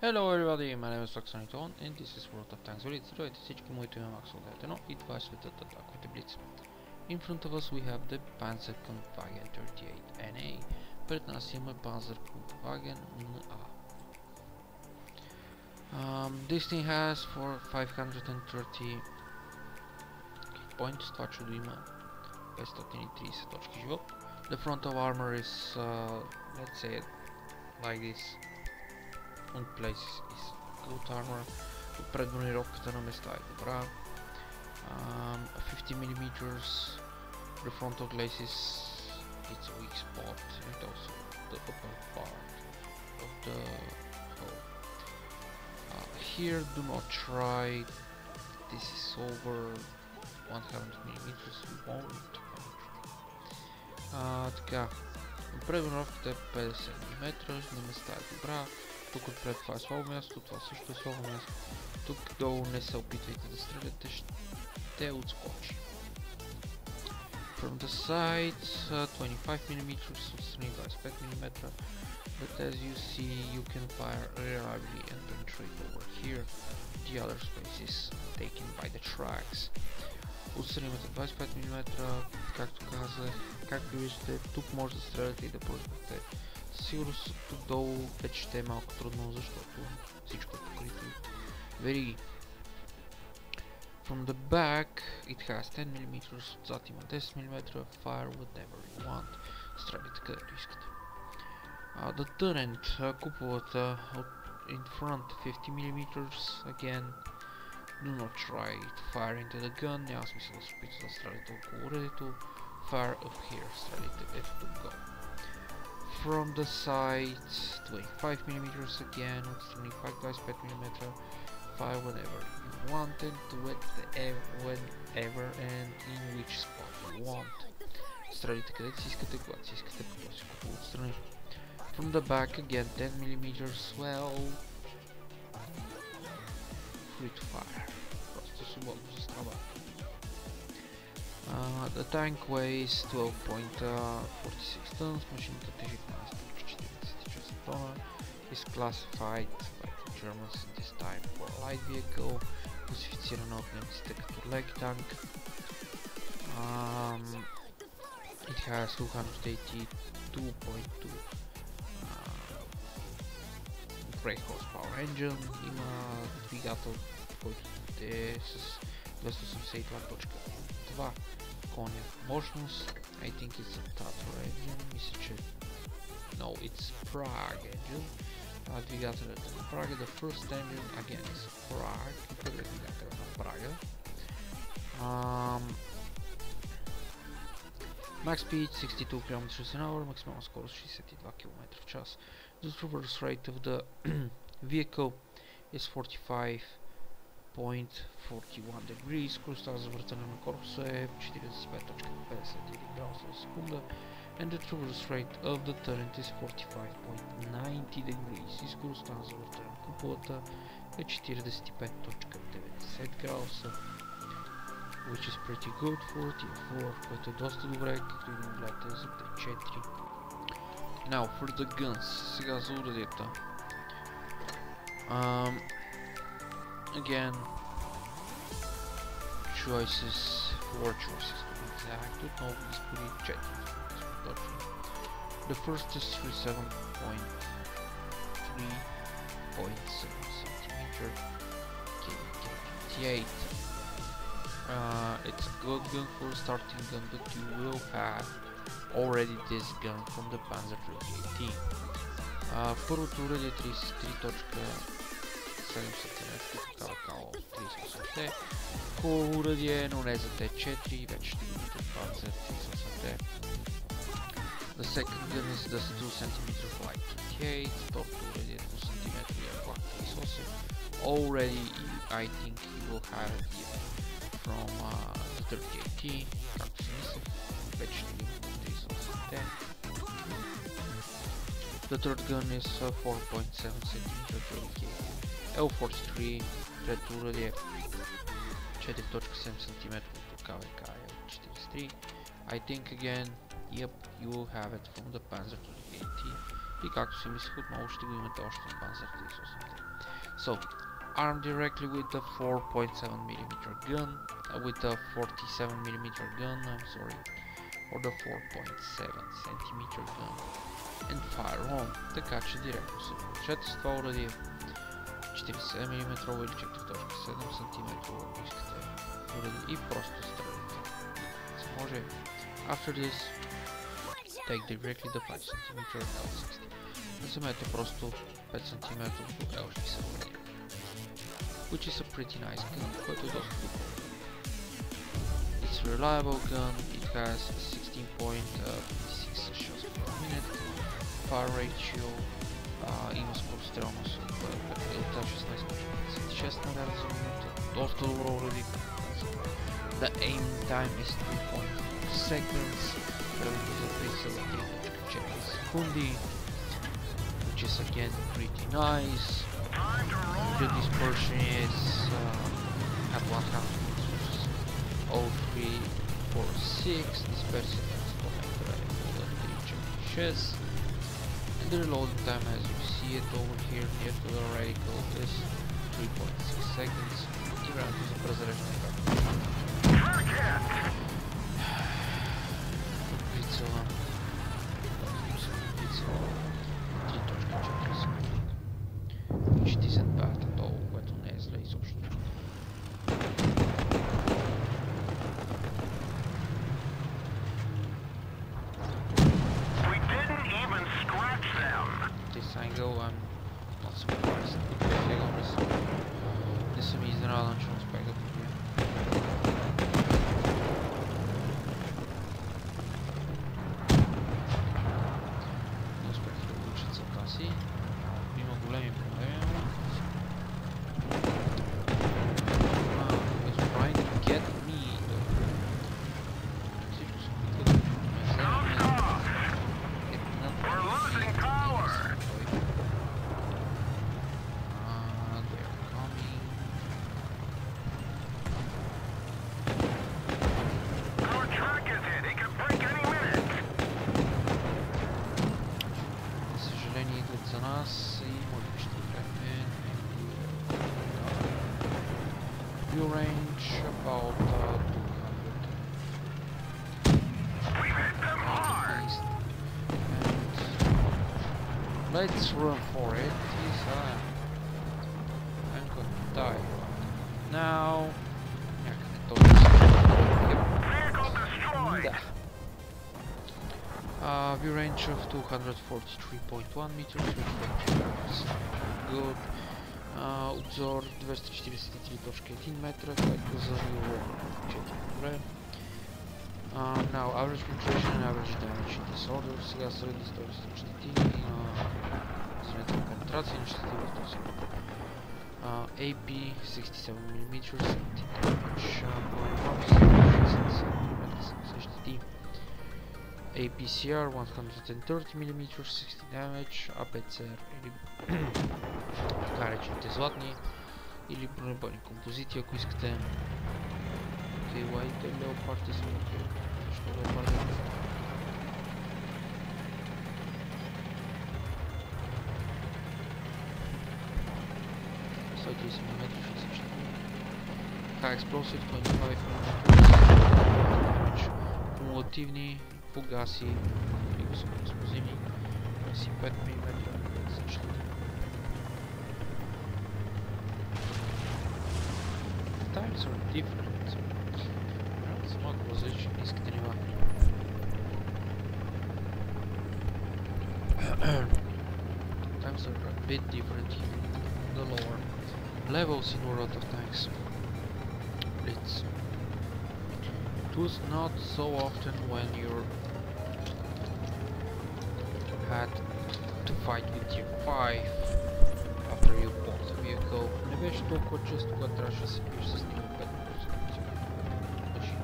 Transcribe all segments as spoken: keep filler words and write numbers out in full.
Hello everybody, my name is Roxanito and this is World of Tanks Blitz. Здравейте всички, моето име е Максвел Детено и това е светът Атаковите Блиц. In front of us we have the Panzerkampfwagen thirty-eight N A. Пред нас имаме Panzerkampfwagen N A. Um, this thing has for five hundred thirty points, това чудо има петстотин и тридесет точки живот. The frontal armor is, uh, let's say, like this. On places is good armor. Предбронировката на места е добра. Um, fifty millimeters. The frontal glacis, it's a weak spot, and also the upper part of the hull. Uh, here, do not try. This is over one hundred millimeters. We won't. Uh, така. Предбронировката е петдесет милиметра. На места е добра. Тук отпред това е слабо място, това също е слабо място. Тук долу не се опитвайте да стреляте, ще отскочи. From the sides, uh, twenty-five millimeters, отстрани двадесет и пет милиметра. But as you see, you can fire reliably and penetrate over here. The other space is taken by the tracks. Отстрани имате двадесет и пет милиметра, както казах. Както виждате, тук може да стреляте и да пускате. Сигурно тук долу вече ще е малко трудно, защото всичко е покрито вериги. From the back it has ten millimeters, отзад има десет милиметра, fire whatever you want, стреляйте където искате. Uh, the turret, uh, куполата in front fifty millimeters, again, do not try to fire into the gun, няма смисъл да се опитате да стреляте около уредието, fire up here, стреляйте ето тук долу. From the sides, twenty-five millimeters again, отстрани пак двадесет и пет милиметра, fire whenever you want and whenever and in which spot you want. Стреляйте където си искате, когато си искате, по този купол отстрани. From the back again, ten millimeters, well, free to fire. Просто свободно се става. Uh, the tank weighs twelve point four six tons, машината тежи дванадесет цяло четиридесет и шест тона, is classified by the Germans this time for a light vehicle, класифицирана от немците като leg tank. Um, it has two hundred eighty-two point two uh, brake horsepower engine, има двигател, който е с двеста осемдесет и два точка два коня мощност. I think it's a Tatar engine, мисля че... No, it's Prague engine. Uh, двигателят е на Прага. The first engine again is Prague. Първи двигател е на Прага. Um, Max speed sixty-two kilometers an hour, максимална скорост шестдесет и два километра в час. The traverse rate of the vehicle is forty-five point four one degrees, скоростта за въртане на корпуса е четиридесет и пет точка петдесет и един градуса в секунда, and the traverse rate of the turret is forty-five point nine zero degrees, и скоростта за въртане на куполата е четиридесет и пет точка деветдесет градуса, which is pretty good for T four, което е доста добре, както и да гледате за Т четири. Now for the guns, сега за уредията. Um, Again, choices, four choices to be exact, отново избори четири точно. The first is thirty-seven point three point seven centimeter K K fifty-eight. Uh, it's a good gun for a starting gun, but you will have already this gun from the Panzer thirty-eight T. Uh, първото уредие е тридесет и три точка седем сантиметра, такава кала тридесет и осем Т. Хубаво уредие, но не за Т четири, вече ще видите това за тридесет и осем Т. The second gun is the two centimeter Flak thirty-eight, второто уредие е две сантиметра Flak тридесет и осем. Already, I think you will have it here from uh, the thirty-eight T, както си мислех, вече ще видите тридесет и осем Т. The third gun is uh, four point seven centimeter dedicated L forty-three, трето уредие четири точка седем сантиметра К В К Л четиридесет и три. I think again, yep, you will have it from the Panzer thirty-eight T. И както си мислех, отново ще го имате още на Panzer тридесет и осем. So, armed directly with the four point seven millimeter gun, uh, with the forty-seven millimeter gun, I'm sorry, or the four point seven centimeter gun, and fire on. Така че директно се получете с това оръдие. четиридесет и седем милиметра или четири точка седем сантиметра, ако искате оръдие, и просто стреляте. За може. After this, take directly the five centimeter L sixty. Вземете просто пет сантиметра L sixty, which is a pretty nice gun, което е доста добро. It's a reliable gun, it has sixteen point six shots per minute, fire ratio, uh, има скорострелност от шестнайсет точка петдесет и шест снаряда за минута, доста добро оръдие. The aim time is three point four seconds, времето за прицел е три точка четири секунди, which is again pretty nice. The dispersion is uh, at one hundred meters, zero three four six, dispersion at сто метра е вода три четири шест, and the reloading time, as you see it over here near to the reticle, is three point six seconds. И времето за презареждане е прицела, прицела три точка четири секунди. Ще ти се добавят надолу, което не е зле изобщо. This angle, I'm not surprised. Не съм изненадан, че успех да побия. Не успех да получа целта си. Има големи проблеми. View range about uh, two hundred. We hit them hard. And let's run for it. Yes, uh, I'm gonna die now. Vehicle destroyed. Uh, view range of two hundred forty-three point one meters. Good. Uh, обзор двеста четиридесет и три точка един метра, което за ниво четири добре. Uh, now average penetration and average damage in this order. Сега средни стойности на щети, извинете, на пенетрация на щети в този ордер. Uh, A P sixty-seven millimeter, seventy damage, седемдесет щети. A P C R one hundred thirty millimeter, sixty damage, A P C R или така речените златни или бронебойни композити, ако искате. Окей, лайте, леопарди са окей. Защо леопарди? сто тридесет милиметра, шестдесет четири. High explosive, twenty-five millimeter. Кумулативни, погаси и високоексплозивни, двадесет и пет милиметра, петдесет и четири. Times are different. Са малко различни ниските нива. Times are a bit different here in the lower levels in World of Tanks. It's It was not so often when you had to fight with tier five after you bought the vehicle. Не беше толкова често, когато трябваше да се биеш с ниво пет машина.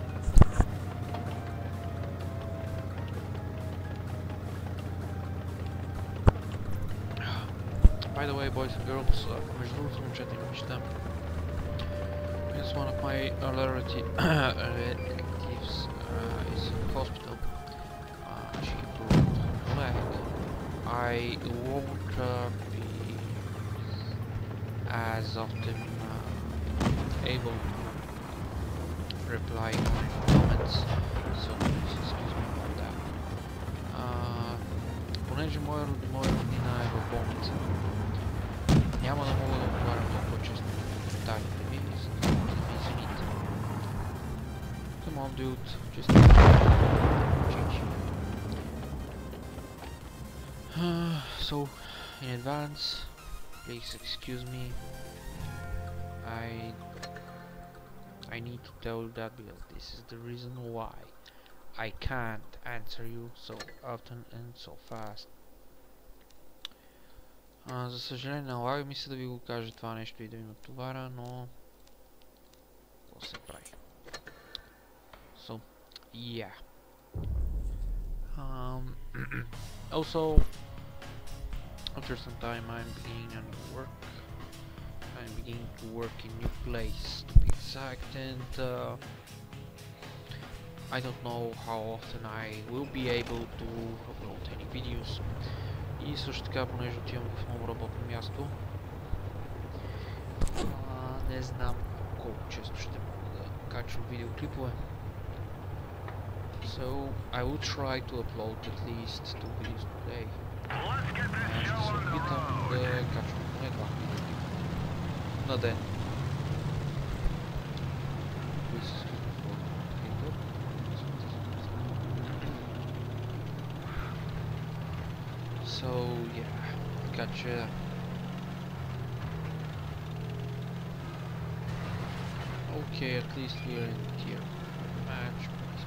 By the way, boys and girls, uh, между другото, момчета и момичета, it's one of my relatives uh, is in hospital. Uh, she broke her leg I won't uh, be as often uh, able to reply on comments, so please excuse me for that. Uh, понеже моя, моя родина е в болница, няма да мога да отговарям толкова често на коментарите ви, за да ме извините. Come on, dude, just change. Uh, so, in advance, please excuse me. I I need to tell you that because this is the reason why I can't answer you so often and so fast. Uh, за съжаление, налага ми се да ви го кажа това нещо и да ви натоваря, но какво се прави? So, yeah. Um, also, after some time, I'm beginning a new work. I'm beginning to work in new place, to be exact, and uh, I don't know how often I will be able to upload any videos. И също така, понеже отивам в ново работно място, а, не знам колко често ще мога да качвам видеоклипове. So I will try to upload at least two videos per day. And ще се опитам да качвам поне два видеоклипа на ден. So yeah, gotcha. Okay, at least we are in tier match.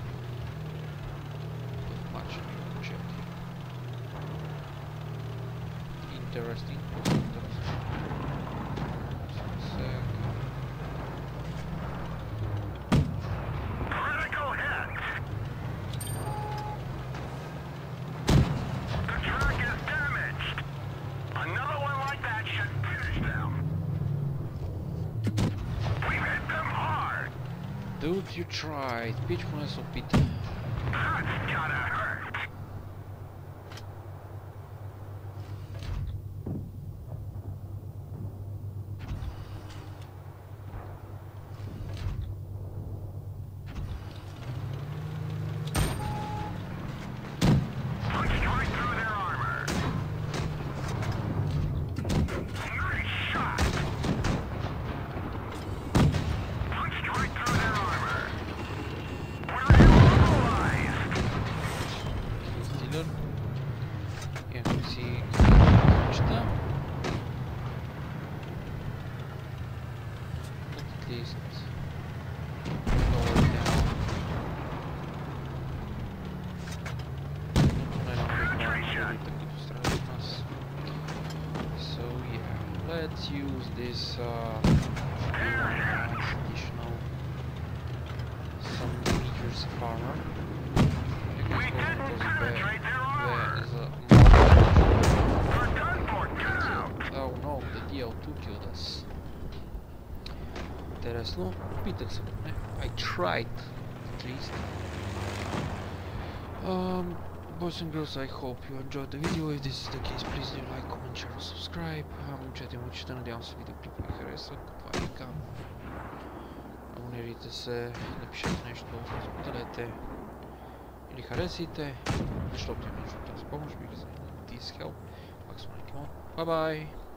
Much check here. Interesting. Critical hit. The track is damaged. Another one like that should finish them. We hit them hard. Dude, you tried. Pitch поне се опита. That's gotta hurt. Punched right through their armor. Nice shot. Punched right through their armor. We're immobilized. Stealer. Yeah, we see неща. But at least lower down. So yeah, let's use this uh, nice additional some meters of armor. We didn't penetrate their armor. We're done for. Get out. Oh no, the D L two killed us. Интересно, опитах се поне. I tried, at least. Um, boys and girls, I hope you enjoyed the video. If this is the case, please do like, comment, share, and subscribe. Момчета и момичета, надявам се видеоклипа ви харесват. Това е така. Абонирайте се, напишете нещо, споделете или харесайте, защото има нужда от тази помощ. Бих за this help. Пак съм Бай бай!